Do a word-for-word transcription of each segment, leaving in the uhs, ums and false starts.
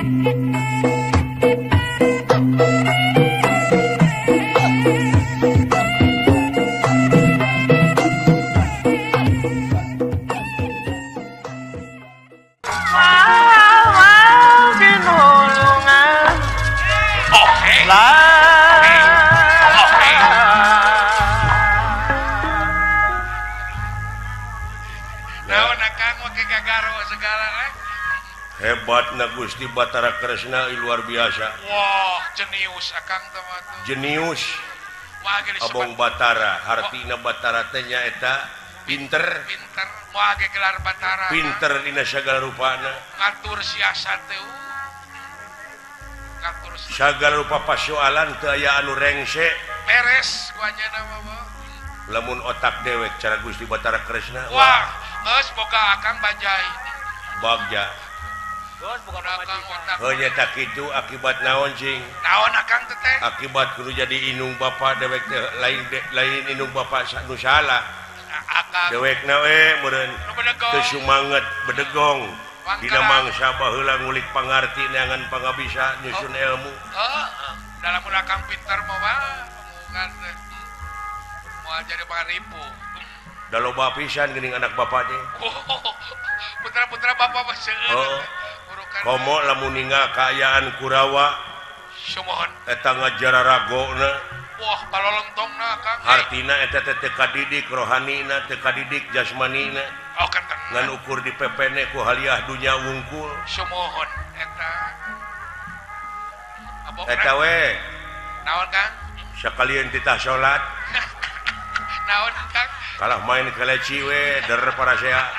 Hebat na Gusti Batara Kresna luar biasa. Wah, jenius akang teman. Jenius. Abong Batara, hartina Batara teh nyaeta pinter. Pinter, moal ge gelar Batara. Pinter dina sagala rupana. Ngatur siasat teh. Ngatur sagala rupa pasoalan teu aya anu rengse. Beres ku anjeunna mah. Lamun otak dewek cara Gusti Batara Kresna. Wah, geus boga akang bajai. Bagja. Hanya tak itu akibat naon cing naon akang teh akibat kudu jadi inung bapak dewek teh lain de, lain inung bapak nu salah akang dewek na we meureun teu sumanget bedegong dina mangsa baheula ngulik pangarti neangan pangabisa nyusun oh. ilmu heeh oh. Dalam ulah akang pinter mah omongan teh moal jadi pangaripu da loba pisan geuning anak bapak teh oh. Putra-putra bapak mah seueur oh. Komo lamun ningal kaayaan Kurawa sumohon eta ngajara ragona wah palolontongna Kang artina eta teh teu kadidik rohanina teu kadidik jasmanina oh kan ngan ukur dipepene ku haliah dunya wungkul sumohon eta eta we naon Kang sakalian titah salat naon Kang kalah main keleci we der parasea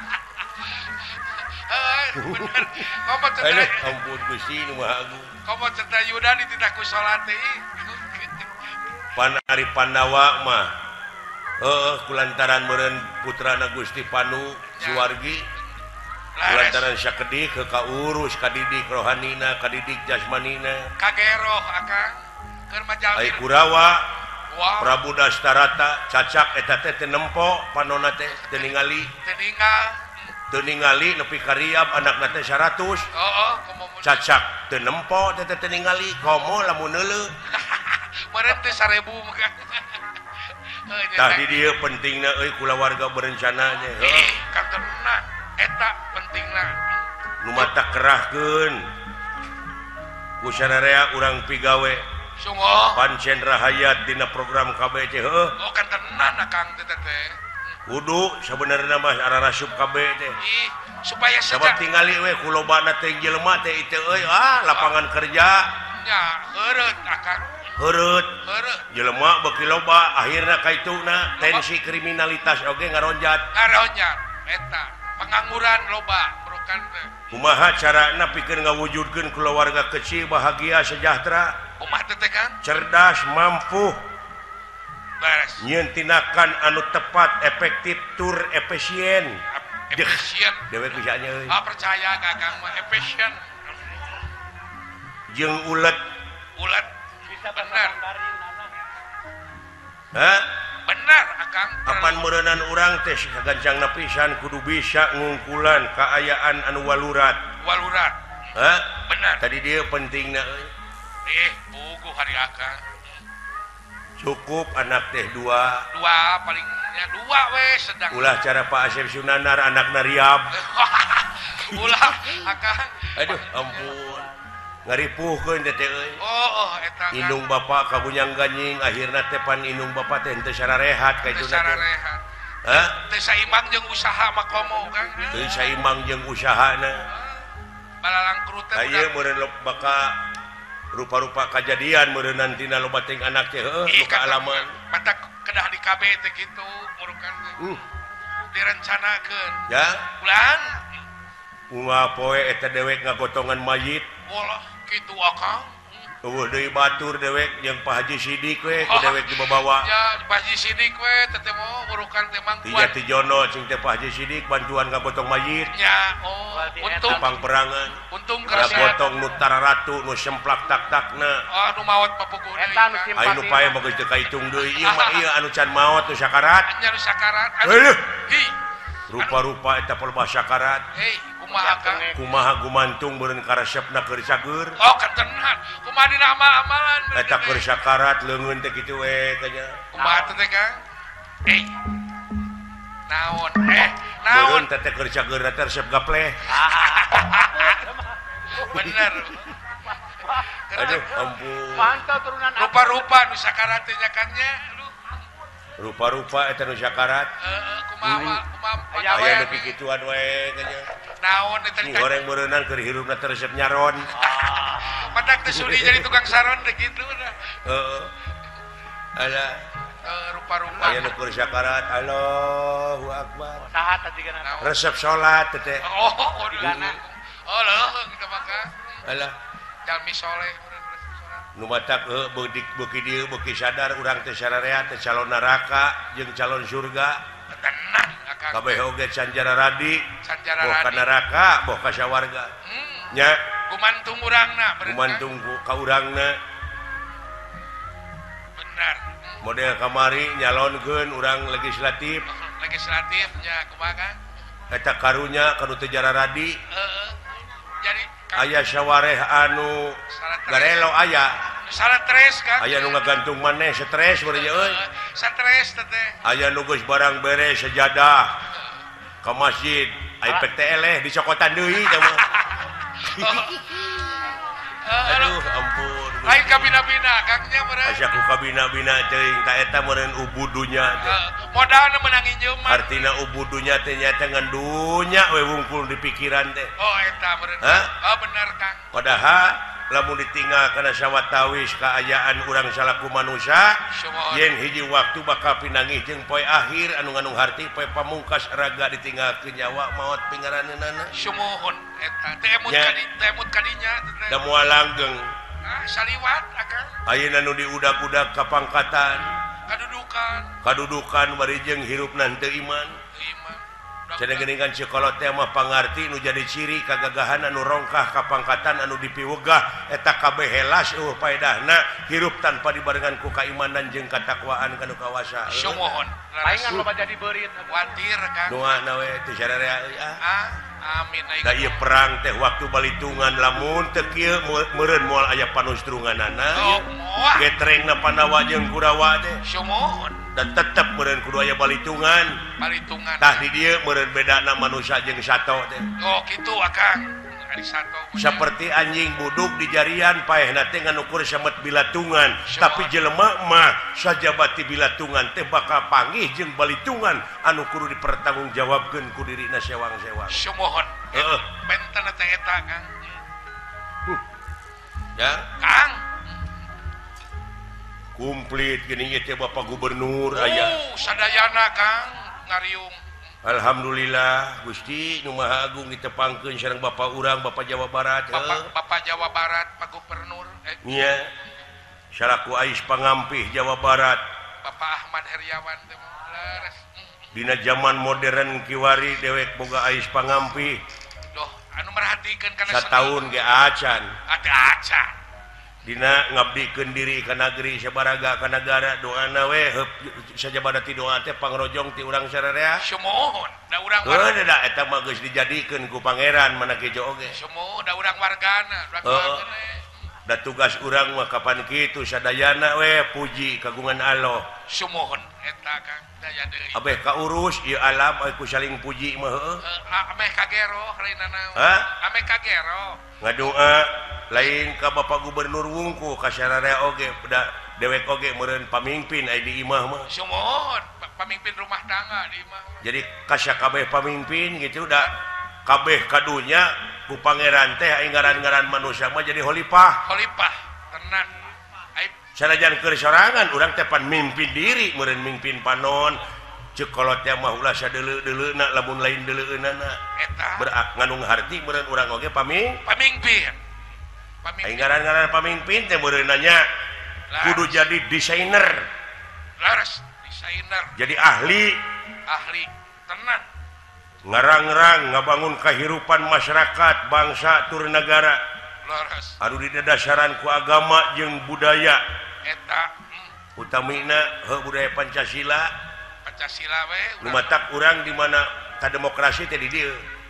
bener komo cetai ampun Gusti nu Maha Agung komo cetai Yuda dititah ku salat teh pan ari Pandawa mah heeh kulantaran meureun putrana Gusti Panu Suwargi kulantaran sakedih ke kaurus kadidik rohanina kadidik jasmanina kageroh akang keur majalmi ai Kurawa wow. Prabu Dastarata cacak eta teh teu nempo panonna teh teu ningali teu ningal teu ningali nepi ka riab anakna teh seratus heeh komo cacak teu nempo teh teu ningali komo lamun neuleuh meureun teh seribu mah tah di dieu pentingna euy kulawarga berencana nya heeh kan tenan eta pentingna nu mata kerahkeun ku sararea urang pigawe sungguh pancen rahayat dina program K B C heuh oh kan tenan akang teh teh kudu sabenerna mah ararasup K B teh ih supaya sabar tingali we ku lobana teh jelema teh itu euy ah lapangan kerja nya heureut akang heureut heureut jelema beuki loba akhirna kaituna tensi kriminalitas oge ngaronjat ngaronjat eta pengangguran loba burukan teh kumaha carana pikeun ngawujudkeun keluarga kecil bahagia sejahtera kumaha teh kan cerdas mampu beres nyieun tindakan anu tepat efektif tur efisien efisien dewek bisa nya euy ah percaya kakang mah efisien jeung ulet ulet bisa bener ha bener akang apan meureunan urang teh sagancangna pisan kudu bisa ngungkulan kaayaan anu walurat walurat ha bener tadi dia pentingna euy eh puguh hari akang cukup anak teh dua dua palingnya dua we sedang ulah cara Pak Asep Sunanar anakna riab ulah akang aduh ampun ngaripuhkeun teh euy oh oh eta indung bapak kabunyang ganying akhirna teh pan indung bapak teh teu sararehat ka itu sararehat ha teu saimbang jeung usaha makomo Kang teu saimbang jeung usahana balalang krut teh aya meureun baka rupa-rupa kejadian meureun nantina loba teh anak teh heuh nu kaalaman mata kedah di K B teh kitu murukan teh uh. direncanakeun ya ulang kumaha poe eta dewek ngagotongan mayit walah kitu akang eueuh deui batur dewek jeung Pak Haji Sidik we ku dewek dibawa ya Pak Haji Sidik we teh teh mah murukan teh mang kuat ti Jono cing teh Pak Haji Sidik bantuan ngagotong mayit ya oh untung pang perangan untung keur gotong nu tararatu nu semplak tak-takna ah nu maot papuguh eta nu simpati anu pae mah geus teu kaitung deui ieu mah ieu anu can maot nu sakarat nya nu sakarat heuh hi rupa-rupa eta pelbah sakarat hei kumaha Kang kumaha gumantung beureun karesepna keur cager oh ketenan kumaha dina amal-amalan eta keur sakarat leungeun teh kitu we kanya kumaha teh Kang eh naon eh naon beureun teh keur cager teh resep gapleh bener aduh ampun mantap turunan rupa-rupa nu sakarat teh nya Kang nya rupa-rupa eta nu sakarat heeh kumaha kumaha aya nu kikituan we kanya naon eta goreng beureunan keur hirupna teh resep nyaron padak teh sudi jadi tukang saron teh kitu dah heeh ada rupa-rupa aya nu keur sakarat Allahu akbar saha tadi kana resep salat teh oh digana oh leuh kita maka alah jalmi soleh nu matak heuh beuki beuki dieu beuki sadar urang teh sararea teh calon neraka jeung calon surga tenang akang kabeh oge canjara radi sanjara boh ka radi neraka boh ka sawarga hmm. nya gumantung urangna bener gumantung ka urangna bener model kamari nyalonkeun urang legislatif legislatif nya kumaha Kang eta karunya kanu teu jara radi heeh jadi aya sawareh anu garelo aya stres Kang aya nu ngagantung maneh stres beureun euy stres teh aya nu geus barang beres sajadah ka masjid iPad teh eleh dicokotan deui teh mah aduh ampun lain kabina-bina Kang nya bener asa ku kabina-bina teuing ta eta meureun ubudunya teh modalna menang injeum artina ubudunya teh nya teh ngan dunya we wungkul di pikiran teh oh eta bener Hah? oh bener Kang padahal lamun ditinggal kana sawatawis kaayaan urang salaku manusia yen hiji waktu bakal pinangih jeung poe akhir anu ngandung harti poe pamungkas raga ditinggalkeun nyawa maot pingaraneunana sumuhun eta teh emut kadi teh emut kadinya teh da moal langgeng ah saliwat akang ayeuna nu diudag-udag kapangkatan kadudukan kadudukan bari jeung hirupna teu iman iman cenah geuningan cikolot teh mah pangarti nu jadi ciri kagagahan anu rongkah kapangkatan anu dipiwegah eta kabeh helas eueuh paedahna hirup tanpa dibarengan ku kaimanan jeung katakwaan kanu kawasa sumuhun paingan loba jadi beurit watir Kang doana we teu sararea euy ah ah amin da ieu perang teh waktu balitungan lamun teu kieu meureun moal aya panustrunganana oh moal getrengna Pandawa jeung Kurawa teh sumuhun dan tetep meureun kudu aya balitungan balitungan tah di dieu meureun bedana manusia jeung sato teh oh kitu akang ari sato seperti anjing buduk di jarian paehna teh nganukur samet bilatungan tapi jelema mah sajabati bilatungan teh bakal panggih jeung balitungan anu kudu dipertanggungjawabkeun ku dirina sewang-sewang sumuhun heeh benten teh eta Kang ya Kang komplit geuning ieu teh Bapak Gubernur oh aya sadayana Kang ngariung alhamdulillah Gusti Nu Maha Agung ditepangkeun sareng Bapak urang Bapak Jawa Barat Bapak Bapak Jawa Barat Pak Gubernur eh nya salaku Ais Pangampih Jawa Barat Bapak Ahmad Heriawan teh leres dina zaman modern kiwari dewek boga Ais Pangampih doh anu merhatikeun kana sataun ge acan ada aca dina ngabdikeun diri ka negeri sabaraga ka negara doana we heup sajabada ti doa teh pangrojong ti urang sararea sumuhun da urang heuh da eta mah geus dijadikeun ku pangeran mana kitu oge sumuh da urang wargana urang da tugas urang mah kapan kitu sadayana we puji kagungan Allah sumuhun eta Kang daya deui abeh kaurus ieu alam aku saling puji mah heuh ameh kagero hareuna naon ha ameh kagero ngadoa lain ka Bapak Gubernur wungku ka sararea oge da dewek oge meureun pamimpin aya di imah mah sumuhun pamimpin rumah tangga di imah jadi kasya kabeh pamimpin gitu da kabeh kadunya ku pangeran teh aya ngaran-ngaran manusia mah jadi khalifah khalifah tenan ai sanajan keur sorangan urang teh pan mimpin diri meureun mimpin panon ceuk kolot teh mah ulah sadeuleu-deuleuna lamun lain deuleueunana eta berak ngandung harti meureun urang oge paming pamimpin aya ngaran-ngaran pamimpin teh meureun nanya kudu jadi desainer laras desainer jadi ahli ahli tenan ngarang-ngarang ngabangun kehidupan masyarakat bangsa tur negara laras anu didadasaran ku agama jeung budaya eta utamina heuh budaya Pancasila Pancasila we lumatak urang di mana ka demokrasi teh di dieu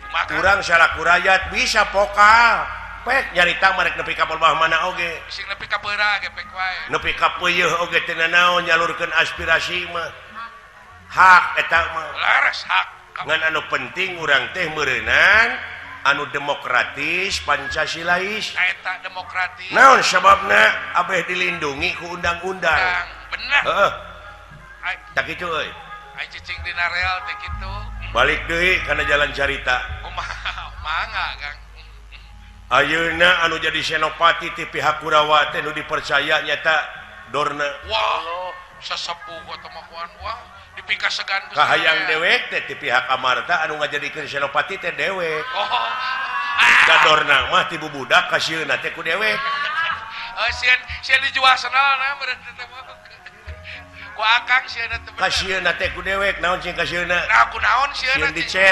kurang salaku rakyat bisa pokal pek nyarita marek nepi ka perbah mana oge sing nepi ka beura ge pek wae nepi ka peuyeul oge teu naon nyalurkeun aspirasi mah hak eta mah laras hak ngan anu penting urang teh meureunan anu demokratis pancasilais eta demokratis naon sababna abeh dilindungi ku undang-undang bener heeh tak kitu euy ai cicing dina real teh kitu balik deui kana jalan carita kumaha mangga Kang ayeuna anu jadi senopati ti pihak Kurawa teh nu dipercaya nyata dorna wah sesepuh eta mah kuan wah dipingkas segan kahayang dewek teh ti pihak Amarta anu ngajadikeun senopati teh dewek oh kadorna mah ti bubudak ka sieuna teh ku dewek oh sieun sieun dijual senalna meureun teh ku akang sieuna teh ka sieuna teh ku dewek naon cing ka sieuna nah kunaon sieuna sieun dicet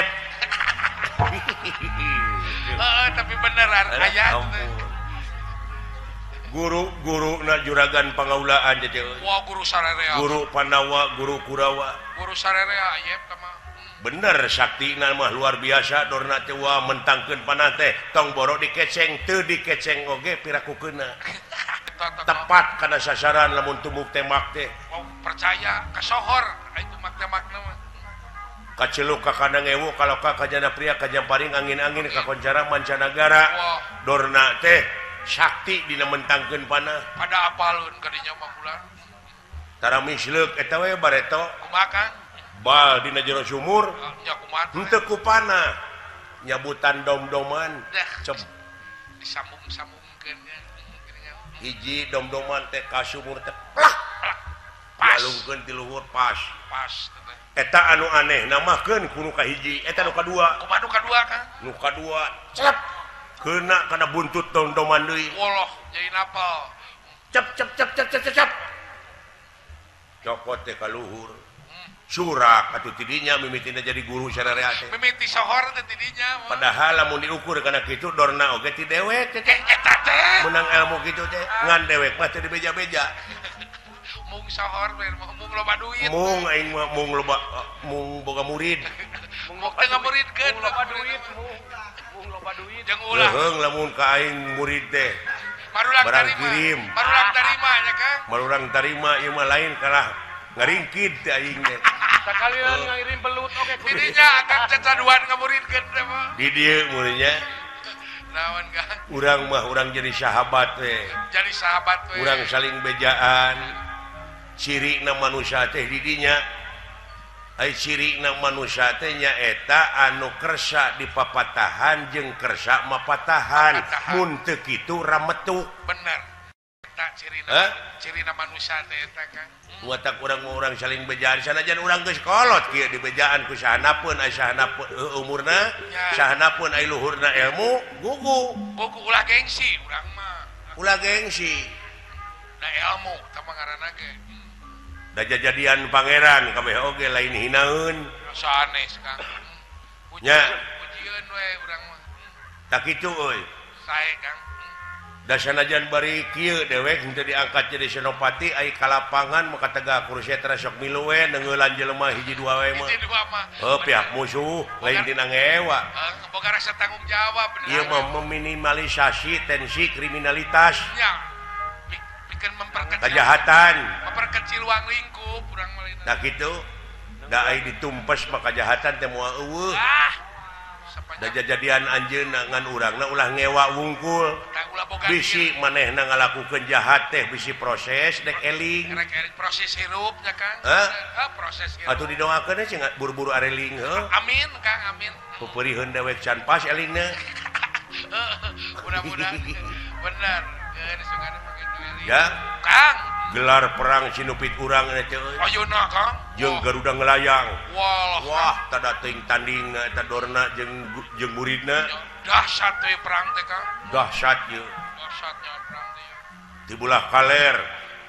heeh tapi beneran aya guru-guru na juragan pangaulaan jadi wah guru sararea guru Pandawa guru Kurawa guru sararea aya eta mah bener saktina mah luar biasa dorna teh wah mentangkeun panah teh tong boro dikeceng teu dikeceng oge pirakukeunna tepat kana sasaran lamun tumuk tembak teh oh, percaya kasohor itu mak-makna mah kaceluk ka kana ngewu kalau ka kajana pria kajamparing angin-angin ka koncara mancanagara wow. dorna teh sakti dina mentangkeun panah pada apalun kadinya mah bulan tara misleuk eta we bareto kumaha Kang bal dina jero sumur nya kumaha henteu ku panah nyabutan dom-doman cep disambung-sambungkeun nya hiji dom-doman teh ka sumur teh plak pas balungkeun ti luhur pas pas eta anu aneh namakeun ku nu kahiji eta nu kadua kumaha nu kadua Kang nu kadua cep kena kana buntut dom-doman deui wallah jadi napal cep cep cep cep cep cep copot teh ka luhur surak atuh tidinya mimitina jadi guru sararea teh mimiti sohor teh tidinya padahal lamun diukur kana kitu dorna oge ti dewek teh eta teh menang ilmu kitu teh ngan dewek mah teh dibeja-beja mung sohor mung loba duit mung aing mah mung loba mung boga murid mung teu muridkeun loba duit mung loba duit jeung ulah heung lamun ka aing murid teh barulang barang tarima kirim barulang tarima nya Kang barurang tarima ieu mah lain kalah ngaringkid teh aing teh sakalian ngirim belut oke tidinya akan cacaduan ngamuridkeun teh mah di dieu muridnya naon Kang urang mah urang jadi sahabat we jadi sahabat we urang saling bejaan cirina manusia teh di dinya ai cirina manusia teh nyaeta anu kersa dipapatahan jeung kersa mapatahan mun teu kitu rametuk bener eta cirina eh? cirina manusia teh eta Kang watak urang-urang saling bejaan sanajan urang geus kolot kieu di bejaan ku sahanapeun ai sahanapeun umurna ya. sahanapeun ai luhurna ilmu gugu gugu ulah gengsi urang mah ulah gengsi da ilmu tah ngaranna ge da jajadian pangeran kabeh oge lain hinaeun sanes Kang nya pujieun we urang mah tak kitu euy sae Kang da sanajan bari kieu dewek henteu diangkat jadi senopati ai ka lapangan maka tegak kursi teh sok milu we neungeulan jelema hiji dua we mah hiji dua mah heuh pihak musuh lain dina ngewa boga rasa tanggung jawab bener ieu mah meminimalisasi tensi kriminalitas nya pikeun memperkecil kejahatan memperkecil ruang lingkup urang mah da kitu da ai ditumpes maka kejahatan teh moal eueuh ah da jajadian anjeunna ngan urangna ulah ngewa wungkul bisi manehna ngalakukeun jahat teh bisi proses dek eling rek proses hirup nya Kang Hah? ah proses hirup atuh didoakeun cing buru-buru areling heuh amin Kang amin pupeurieun dewek can pas elingna mudah-mudahan bener geus sugana begitu ya Kang gelar perang sinupit urang teh euy ayeuna Kang jeung garuda ngelayang wah wah tada teuing tandingna eta dorna jeung jeung muridna dahsyat teh perang teh Kang dahsyat ieu dahsyatnya perang teh di belah kaler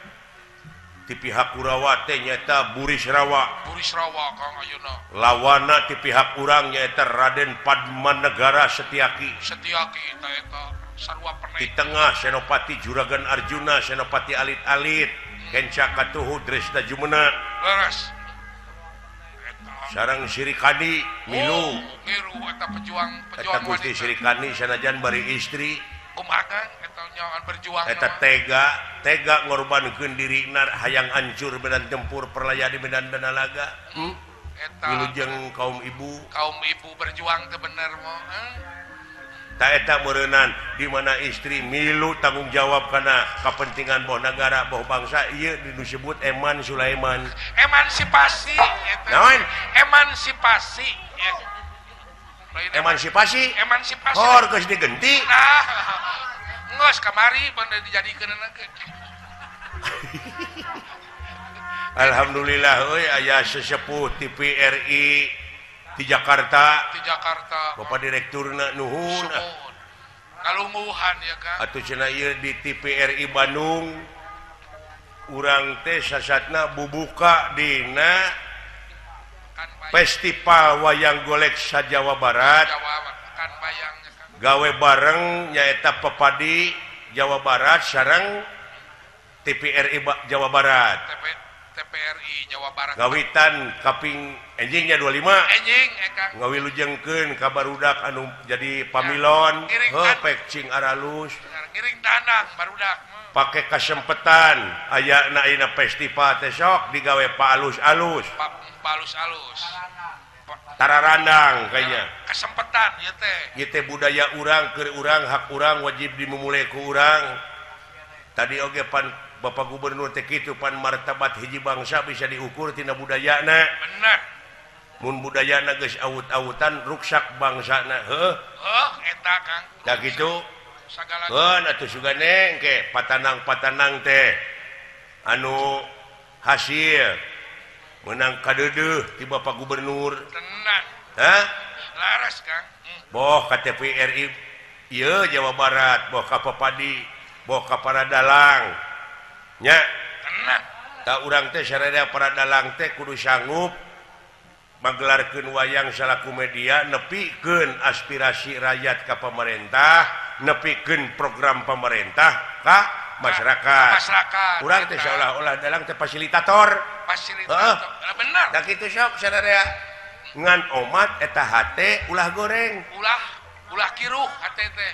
di pihak Kurawa teh nyaeta Buris Rawa Buris Rawa Kang ayeuna lawana di pihak urang nyaeta Raden Padmanegara Setyaki Setyaki eta eta sarua di peneh tengah Senopati Juragan Arjuna Senopati alit-alit Kenca Katuhu Dresda Jumena leres eta sarang Sirikani milu Oh, ngiru eta pejuang eta pejuang Gusti wanita. Sirikani sanajan bari istri Kumaha Kang eta nyawan berjuang eta naon? tega tega ngorbankeun dirina hayang hancur medan tempur perlayaan di medan Danalaga hmm? Eta wilujeng kaum ibu kaum ibu berjuang teu bener moh. Eh? tak eta meureunnan di mana istri milu tanggung jawab kana kepentingan boh negara boh bangsa ieu disebut Eman Sulaiman. Emansipasi eta. Naon? Emansipasi. Ya. Lain Emansipasi emansipasi. hor geus digenti. Nah, geus kamari bener dijadikeun ge. Alhamdulillah euy aya sesepuh T V R I di Jakarta Di Jakarta. Bapak direkturna nuhun Suhun. Kalungguhan ya Kang. atuh cenah ieu di T V R I Bandung urang teh sasatna bubuka dina Kan bayang Festival Wayang Golek sa-Jawa Barat Jawa kan bayang ya Kang. gawe bareng nyaeta Pepadi Jawa Barat sareng T V R I Ba- Jawa Barat T P T P R I Jawa Barat. gawitan kaping enjingnya dua puluh lima Enjing eh Kang. ngawilujengkeun ka barudak anu jadi pamilon Ngiring heuh kan. pek cing aralus Bener, ngiring tanang barudak. pake kasempetan aya na ayeuna festival teh sok digawe palus-alus Pak palus-alus. tararandang kayaknya Kesempatan ieu teh. ieu teh budaya urang keur urang hak urang wajib dimulai ku urang tadi oge pan Bapak Gubernur teh kitu pan martabat hiji bangsa bisa diukur tina budayana Bener. mun budayana geus awut-awutan ruksak bangsana heuh Heuh eta Kang. da kitu Sagala Keun atuh sugane engke patanang-patanang teh anu hasil menang kadeudeuh ti Bapak Gubernur. tenang. Hah? Laras Kang. Hmm. Boh K T P R I ieu Jawa Barat, boh ka Pepadi, boh ka Paradalang. Nya, Tenang. da urang teh sararea Paradalang teh kudu sanggup magelarkeun wayang salaku media nepikeun aspirasi rakyat ka pemerintah, nepikeun program pemerintah ka masyarakat. Masyarakat. Urang teh seolah-olah dalang teh fasilitator. Fasilitator. Heeh. Nah, bener. Da kitu sok sadarea. Ngan omat eta hate ulah goreng. Ulah ulah kiruh hate teh.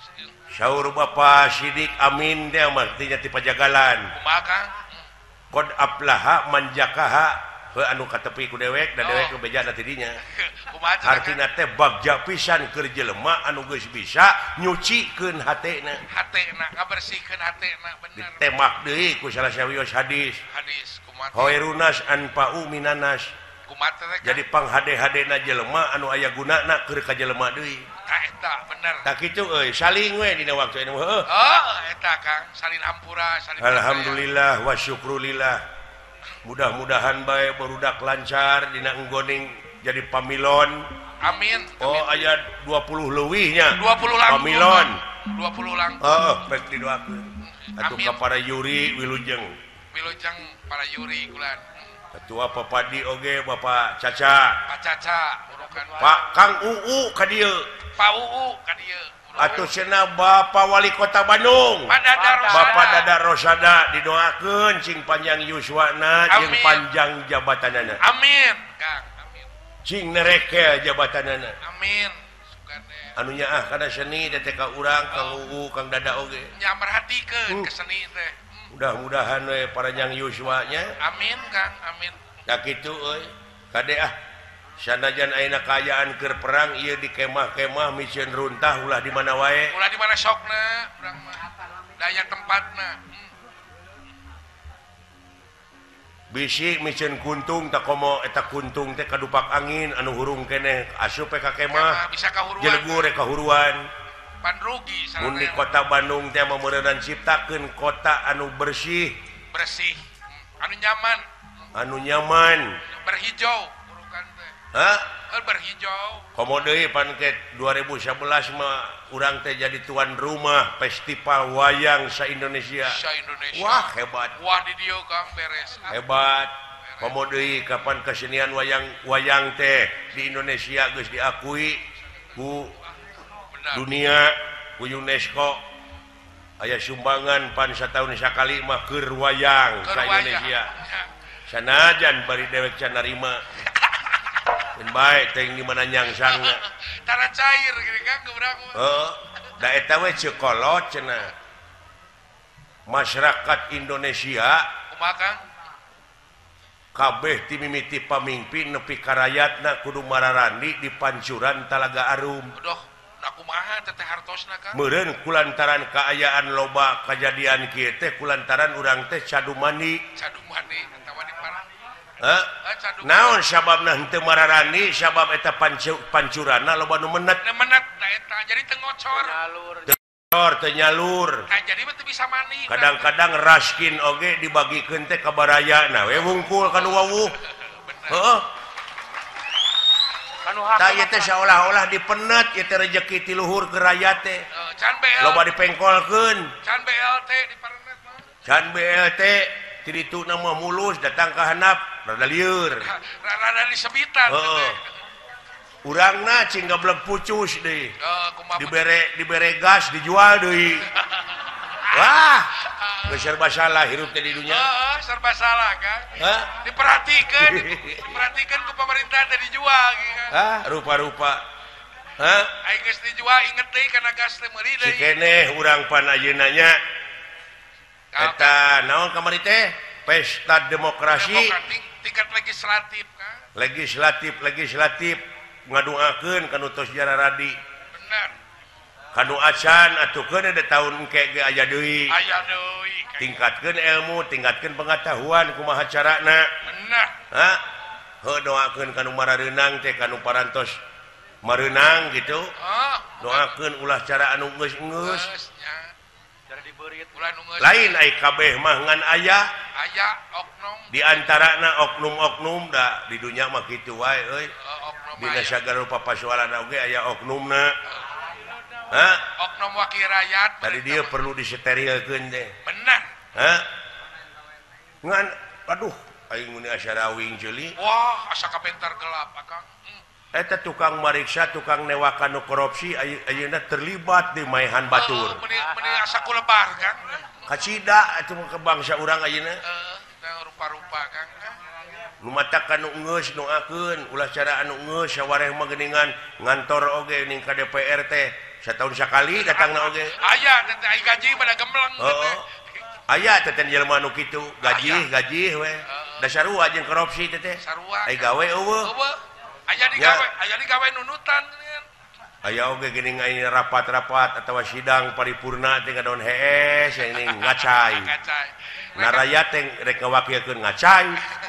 Saur Bapak Sidik Amin teh artinya ti pajagalan. Kumaha Kang? Qad aflaha man jakaha heuh anu katepi ku dewek dan dewek kebejana ti dinya. Kumaha cenah, Kang? Artina teh bagja pisan keur jelema anu geus bisa nyucikeun hatena. Hatena ngabersihkeun hatena bener. Ditemak deui ku salah sawios hadis. Hadis kumaha? Khairunas anfa'u minanas. Kumaha teh Kang? Jadi panghade-hadena jelema anu aya gunana keur ka jelema deui. Ka eta bener. Tak kitu euy saling we dina waktu anu heuh. Oh, eta Kang, salin hampura, salin Alhamdulillah wa syukrulillah. Mudah-mudahan bae barudak lancar dina enggoning jadi pamilon. Amin. Oh aya dua puluh leuwihnya. dua puluh langkung. Pamilon. dua puluh langkung. Heeh, rek didoakeun. Atuh Amin. ka para yuri wilujeng. Wilujeng para yuri kulan. Ketua Pepadi oge Bapak Caca. Pak Caca urukan Pak Kang Uu ka dieu. Pak Uu ka dieu. Atuh cenah Bapak Wali Kota Bandung. Pak Dadar Rosada. Bapak Dada Rosada didoakeun cing panjang yuswana jeung Amin. panjang jabatanana. Amin, Kang. Amin. Cing nereke jabatanana. Amin. Sukane. Anu nya ah kana seni teh ka urang Kang Uu Kang Dada oge. Nya merhatikeun Hmm. ke seni teh. Hmm. Mudah-mudahan we panjang yuswanya. Amin, Kang. Amin. Da kitu euy. Kade ah sanajan ayeuna kaayaan keur perang ieu di kemah-kemah mikeun runtah ulah di mana wae. Ulah di mana sokna urang mah. Daya tempatna. Hmm. Bisi mikeun kuntung tak komo eta kuntung teh kadupak angin anu hurung keneh asup we ka Kemah kemah. bisa kahuruan. Jelegu rek kahuruan. Pan rugi Mun di sarana kota Bandung teh mameureunan ciptakeun kota anu bersih, bersih. Hmm. Anu nyaman, anu nyaman. berhijau urukan teh. Hah? Eh, berhijau. Komo deui pan ke dua ribu sebelas mah urang teh jadi tuan rumah festival wayang sa-Indonesia. Sa-Indonesia. Wah, hebat. Wah di dieu Kang beres. Ah, Hebat. Komo deui kapan kesenian wayang wayang teh di Indonesia geus diakui ku benar. dunia, ku UNESCO. Aya sumbangan pan sataun sakali mah keur wayang Keur sa wayang. Indonesia. Ya. Sanajan bari dewek can narima. dan baik teh di mana nyangsangna Tara cair gini kan keberang heeh da eta we cekolot cenah masyarakat Indonesia kumaha Kang kabeh ti mimiti pamimpin nepi ka rakyatna kudu mararandi di pancuran Talaga Arum Aduh nah kumaha teteh hartosna Kang meureun kulantaran kaayaan loba kejadian kieu teh kulantaran urang teh cadu mandi cadu mani eta mani parah heh naon sababna henteu mararandi sabab eta pancuranna loba nu menet nemenet da eta jadi teu ngocor Alur. Tor teu nyalur nah jadi mah teu bisa mani kadang-kadang raskin oge dibagikeun teh ka barayana we wungkul kana wawuh heeh Anu hak. tah ieu teh seolah-olah dipenet ieu teh rezeki ti luhur ke rakyat teh Eh, can B L loba dipengkolkeun can B L T di parnet mah can B L T ti ditu mah mulus datang ka handap rada lieur rada disebitan heeh urangna cing gablek pucus deui eh kumaha dibere dibere gas dijual deui wah geus serba salah hirup teh di dunya heeh serba salah Kang hah diperhatikan diperhatikan ku pemerintah teh dijual gitu kan ah rupa-rupa hah aing geus dijual inget deui kana gas teh meuli si deui keneh urang pan ayeuna nya eta naon kamari teh pesta demokrasi demokratik tingkat legislatif Kang legislatif legislatif ngadoakeun kanu tos jara radi bener kanu acan atukeun ada tahun engke ge aya deui aya deui Kang tingkatkeun ilmu tingkatkeun pengetahuan kumaha carana bener ha heuh doakeun kanu marareunang teh kanu parantos mareunang gitu oh doakeun ulah cara anu geus-geus geus nya Cara dibeureut. ulah nu geus lain ai kabeh mah ngan aya aya oknum di antarana oknum-oknum da di dunya mah kitu wae euy eh, oknum dina aya sagala rupa pasoalan oge aya oknumna ha oknum wakil rakyat tadi dia perlu disterilkeun teh bener ha ngan aduh aing mun asyara wing ceuli wah asa kabentar gelap Akang hmm. eta tukang mariksa tukang newakan nu korupsi ayeuna terlibat di maehan batur Oh, meni meni asa kulebar Kang kacida atuh ke bangsa urang ayeuna eh teh rupa-rupa Kang nu mata kanu geus doakeun ulah cara anu geus sawareh mah geuningan ngantor oge ning ka D P R teh satahun sakali datangna oge aya teh ai gaji pada gemleng heeh aya teh teh jelema nu kitu gaji gaji we da sarua jeung korupsi teh teh sarua ai gawe eueuh eueuh aya digawe aya digawe nunutan geuningan aya oge geuning aya rapat-rapat atawa sidang paripurna teh ngadaon hees ini ngacai kacai na rakyat teh rek ngawakilkeun ngacai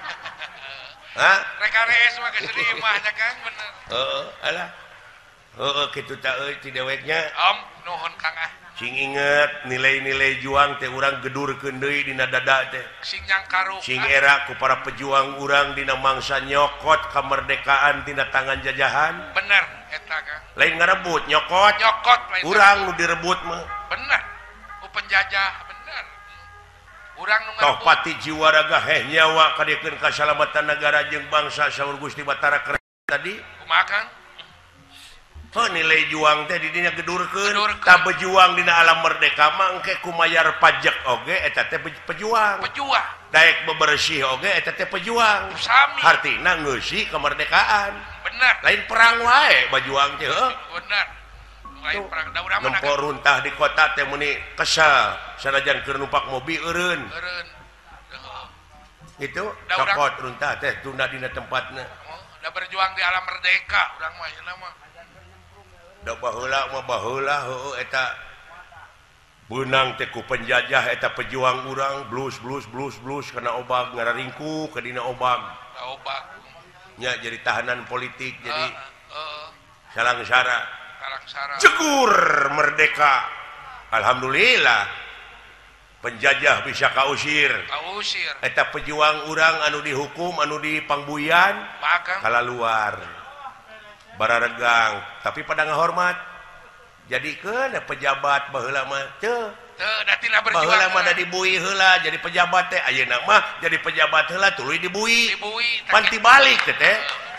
hah rek rees mah geus imah nya Kang bener heeh alah heeh kitu teh euy ti deweknya om nuhun Kang ah sing inget nilai-nilai juang teh urang gedurkeun deui dina dada teh sing nyangkaru sing era ku para pejuang urang dina mangsa nyokot kemerdekaan tina tangan jajahan bener eta Kang lain ngarebut nyokot nyokot lain urang nu direbut mah bener ku penjajah bener urang nu toh ngarebut pati jiwa raga heh nyawa kadiekeun kasalamatan negara jeung bangsa saur Gusti Batara Keren tadi kumaha Kang oh nilai juang teh di dinya gedurkeun Gedurkeun. tak bejuang dina alam merdeka mah engke kumayar pajak oge eta teh pejuang pejuang daek bebersih oge eta teh pejuang sami hartina ngeusi kemerdekaan bener lain perang wae bajuang teh heuh bener lain perang da urang mah nempo runtah di kota teh muni kesal sanajan keur numpak mobil eureun eureun gitu Da urang- copot runtah teh tunda dina tempatna da berjuang di alam merdeka urang mah yeuna mah da baheula mah baheula heueuh eta beunang teh ku penjajah eta pejuang urang blus blus blus blus kana obag ngararingku ka dina obag da obat nya jadi tahanan politik jadi heeh salang-sara kalangsara jegur merdeka alhamdulillah penjajah bisa kausir kausir eta pejuang urang anu dihukum anu dipangbuyan Kang kala luar bararegang tapi pada ngahormat jadikeun pejabat baheula mah teu teu da tina berjuang baheula mah da dibui heula jadi pejabat teh ayeuna mah jadi pejabat heula tuluy dibui dibui pan tibalik teh teh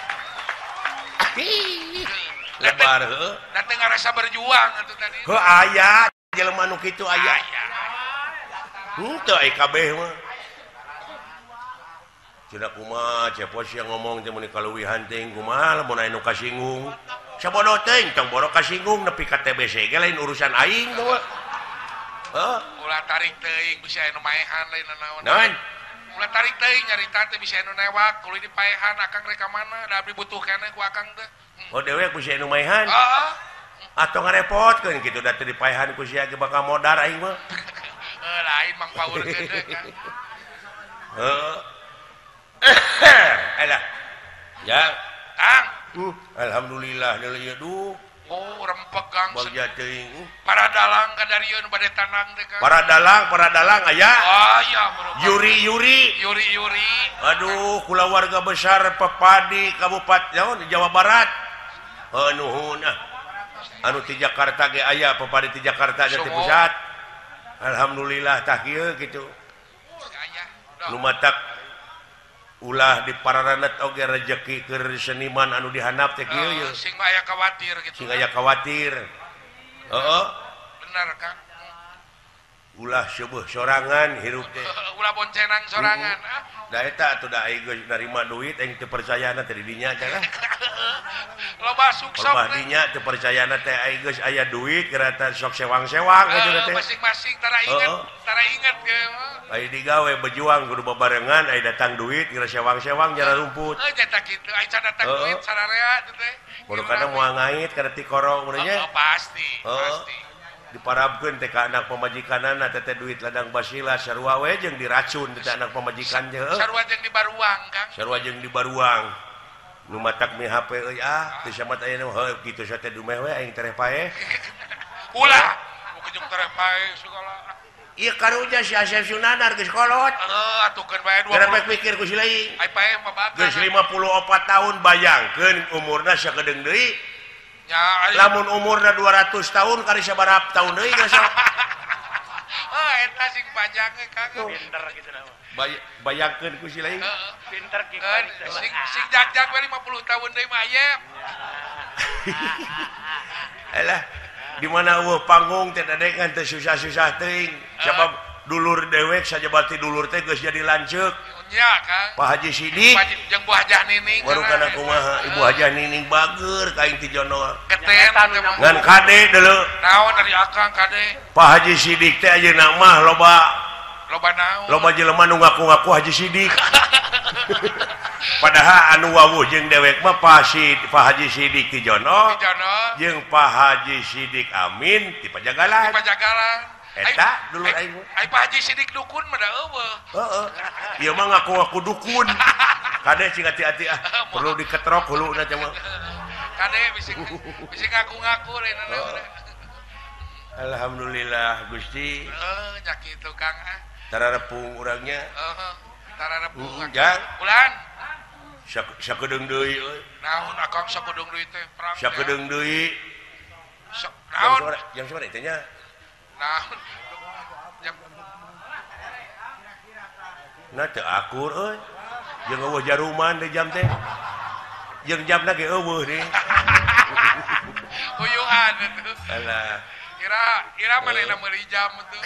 lebar heuh da teu ngarasa berjuang atuh tadi heuh aya jelema nu kitu aya aya henteu ai kabeh mah cenah kumaha cepos yang ngomong teh mun kaluwi hunting kumaha mun anu kasinggung sabodo teh tong bodo kasinggung nepi ka T B C ge lain urusan aing tuh heeh ulah tarik teuing bisa anu maehan lain naon naon ulah tarik teuing nyarita teh bisa anu newak kudu dipaehan akang rek ka mana da abdi butuh keneh ku akang teh oh dewek bisa anu maehan heeh atau ngarepotkeun kitu da teu dipaehan ku sia ge bakal modar aing mah eh lain mang paur gede kan heeh alah ya Kang uh, alhamdulillah deuleu duh oh rempeg Kang bagja teuing uh. para dalang kadarieun bade tanang teh Kang para dalang para dalang aya oh iya bro Yuri Yuri Yuri Yuri aduh kula warga besar Pepadi Kabupaten di Jawa Barat heuh nuhun ah anu ti Jakarta ge aya Pepadi ti Jakarta di pusat alhamdulillah tah kieu kitu aya lumatak ulah di pararanet oge rezeki keur seniman anu dihandap teh kieu ye sing aya khawatir gitu sing aya khawatir heeh bener Kang ulah seueuh sorangan hirup teh ulah boncenang sorangan ah da eta atuh da aing geus narima duit aing teu percayana teh di dinya cenah loba suksok loba dinya teu percayana teh aing geus aya duit kerata sok sewang-sewang kitu teh masing-masing tara inget tara inget ge ai digawe bejuang kudu babarengan ai datang duit kira sewang-sewang jara rumput eh eta kitu ai can datang duit sararea teh kudu kana moal ngait kana ti koro mun nya pasti pasti diparabkeun teh ka anak pamajikanana teh teh duit ladang basila sarua we jeung diracun teh anak pamajikan teh sarua jeung di baruang Kang sarua jeung di baruang nu matak mi H P euy ah teu samat aya nu heuh kitu sa teh dumeh we aing tereh paeh ulah bukan jeung tereh paeh segala ieu karunya si Asep Sunandar geus kolot heuh atukeun bae dua gara rek mikir ku si leuing ai paeh mah bagus geus lima puluh opat tahun bayangkeun umurna sakedeung deui nya lamun umurna dua ratus tahun kali sabaraha tahun deui geus oh eta sing panjangnya Kang Pinter gitu nama. Bay bayangkeun ku si leuing heeh Pinter kieu. sing sing jagjag we lima puluh tahun deui mah ayem alah di mana eueuh panggung teh dadengan teh susah-susah teuing sabab dulur dewek sajabati dulur teh geus jadi lanceuk nya Kang Pak Haji Sidik Pak jeung Bu Hajah Nining baru kana kumaha Ibu Hajah Nining bager ka aing ti Jono keten ngan kade deuleu naon dari akang kade Pak Haji Sidik teh ayeuna mah loba loba naon loba jelema nu ngaku-ngaku Haji Sidik padahal anu wawuh jeung dewek mah Pak Sid Pak Haji Sidik ti Jono di Jono jeung Pak Haji Sidik Amin ti Pajagalan di Pajagalan eta dulur aing ai Pak Haji Sidik dukun mah da eueuh heeh ieu mah ngaku-ngaku dukun kade cing hati-hati ah perlu diketrok huluna teh mah kade bising bising ngaku-ngaku rena alhamdulillah Gusti heeh nya kitu Kang ah tararepung urangnya heeh tararepung jang bulan sakedeung deui euy naon akang sakedeung deui teh perang sakedeung deui naon jam sabaraha teh nya naon jam nah teu akur euy jeung eueuh jaruman teh jam teh jeung jamna ge eueuh nih huyuhan atuh alah kira kira manehna meuli jam atuh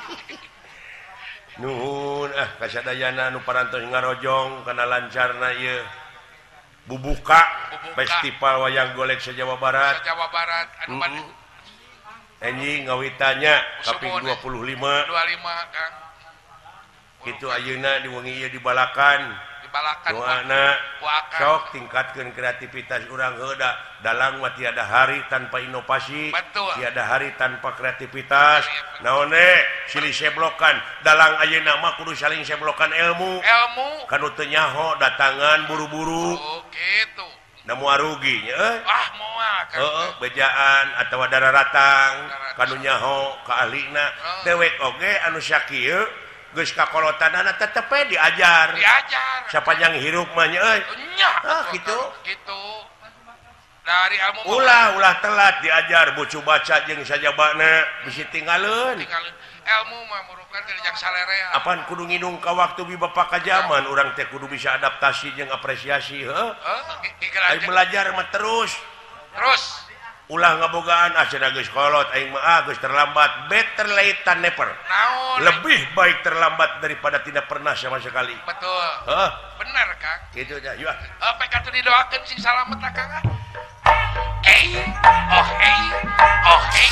nuhun ah kasadayana nu parantos ngarojong kana lancarna ieu bubuka festival wayang golek se-Jawa Barat se-Jawa Barat anu bade anjing ngawitanya kaping dua puluh lima dua puluh lima Kang kitu ayeuna di wengi ieu dibalakan dibalakan doana ku akang sok tingkatkeun kreativitas urang heuda dalang mah tiada hari tanpa inovasi betul tiada hari tanpa kreativitas naon we silih seblokan dalang ayeuna mah kudu saling seblokan ilmu ilmu kanu teu nyaho datangan buru-buru oh kitu namu arugi nya euy ah moal Kang heeh bejaan atawa dararatang kanu nyaho ka ahlina dewek oge anu sakieu geus kakolotanana tetep we diajar diajar sapanjang hirup mah nya euy nya ah kitu kitu dari ilmu ulah ulah telat diajar bucu baca jeung sajabana bisi tinggaleun tinggal ilmu mah merupakan dari jak salerea apaan kudu ngidung ka waktu bibapa ka zaman urang teh kudu bisa adaptasi jeung apresiasi heuh heeh ai belajar mah terus terus ulah ngabogaan asana geus kolot aing mah geus terlambat, better late than never. Naon? Lebih baik terlambat daripada tidak pernah sama sekali. Betul. Hah? Bener, Kang. Gitu aja. Yuk. Apa kata didoakeun sing salamet lah, Kang? Hey, oh hey, oh hey.